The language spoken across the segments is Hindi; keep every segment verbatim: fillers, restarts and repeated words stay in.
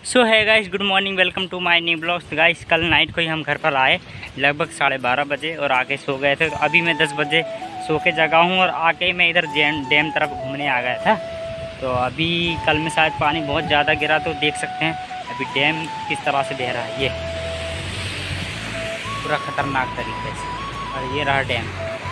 So hi guys, good morning, welcome to my new blogs. Guys कल नाइट को ही हम घर पर आए लगभग साढ़े बारह बजे और आके सो गए थे। तो अभी मैं दस बजे सो के जगा हूँ और आके मैं इधर डैम तरफ घूमने आ गया था। तो अभी कल में शायद पानी बहुत ज़्यादा गिरा, तो देख सकते हैं अभी डैम किस तरह से बह रहा है। ये पूरा ख़तरनाक तरीके से, और ये रहा डैम।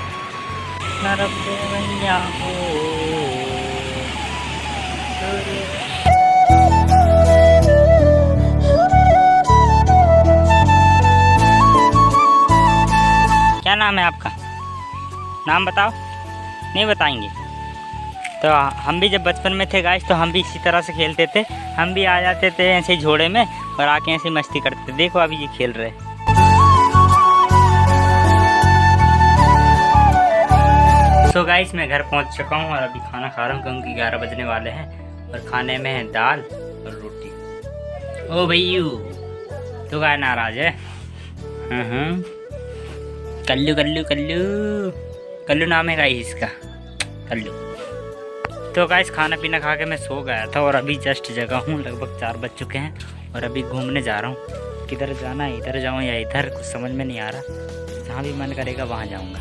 क्या नाम है आपका? नाम बताओ। नहीं बताएंगे? तो हम भी जब बचपन में थे गाइस, तो हम भी इसी तरह से खेलते थे। हम भी आ जाते थे ऐसे ही झोड़े में और आके ऐसे मस्ती करते थे। देखो अभी ये खेल रहे हैं। तो गाइस मैं घर पहुंच चुका हूं और अभी खाना खा रहा हूं क्योंकि ग्यारह बजने वाले हैं। और खाने में है दाल और रोटी। ओ भैयू तो क्या नाराज है? हम्म कल्लू कल्लू कल्लू कल्लू नाम है गाइस इसका, कल्लू। तो गाइस खाना पीना खा के मैं सो गया था और अभी जस्ट जगा हूँ। लगभग चार बज चुके हैं और अभी घूमने जा रहा हूँ। किधर जाना है, इधर जाऊँ या इधर, कुछ समझ में नहीं आ रहा। जहाँ भी मन करेगा वहाँ जाऊँगा।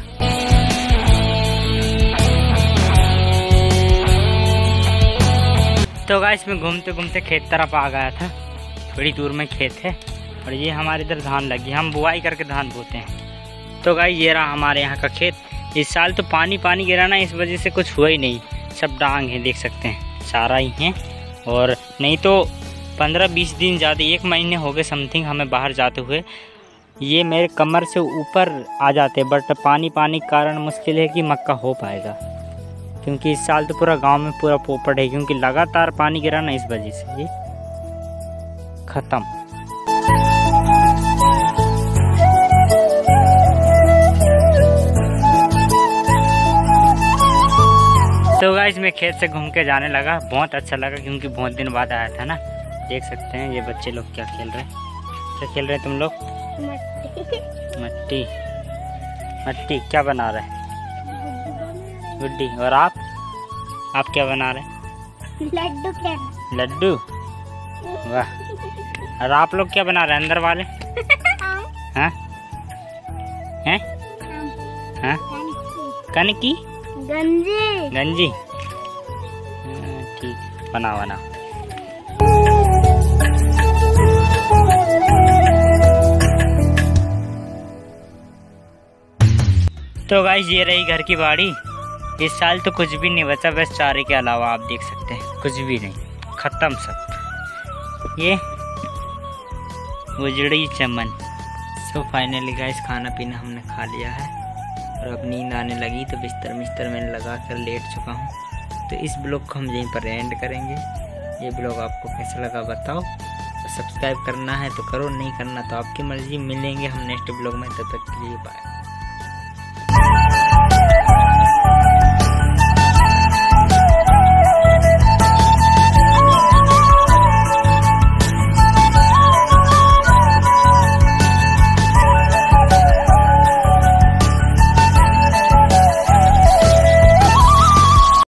तो गाइस मैं घूमते घूमते खेत तरफ आ गया था। थोड़ी दूर में खेत है और ये हमारे इधर धान लगी, हम बुआई करके धान बोते हैं। तो गाइस ये रहा हमारे यहाँ का खेत। इस साल तो पानी पानी गिरा ना, इस वजह से कुछ हुआ ही नहीं। सब डांग है, देख सकते हैं, सारा ही है। और नहीं तो पंद्रह बीस दिन ज़्यादा, एक महीने हो गए समथिंग हमें बाहर जाते हुए। ये मेरे कमर से ऊपर आ जाते, बट पानी पानी के कारण मुश्किल है कि मक्का हो पाएगा। क्योंकि इस साल तो पूरा गांव में पूरा पोपट है, क्योंकि लगातार पानी गिरा ना, इस वजह से ये ख़त्म। तो गाइस मैं खेत से घूम के जाने लगा। बहुत अच्छा लगा क्योंकि बहुत दिन बाद आया था ना। देख सकते हैं ये बच्चे लोग क्या खेल रहे हैं। क्या खेल रहे हैं तुम लोग? मट्टी मट्टी क्या बना रहे हैं? गुड्डी। और आप आप क्या बना रहे हैं? लड्डू। लड्डू, वाह। और आप लोग क्या बना रहे हैं अंदर वाले? हाँ हैं? हाँ कनकी गंजी गंजी, ठीक, बना बना। तो गाइस ये रही घर की बाड़ी। इस साल तो कुछ भी नहीं बचा, बस चारे के अलावा। आप देख सकते हैं कुछ भी नहीं, खत्म सब। ये उजड़ी चमन। सो फाइनली गाइस खाना पीना हमने खा लिया है और अब नींद आने लगी, तो बिस्तर मिस्तर मैंने लगा कर लेट चुका हूँ। तो इस ब्लॉग को हम यहीं पर एंड करेंगे। ये ब्लॉग आपको कैसा लगा बताओ। तो सब्सक्राइब करना है तो करो, नहीं करना तो आपकी मर्जी। मिलेंगे हम नेक्स्ट ब्लॉग में, तब तक के लिए बाय।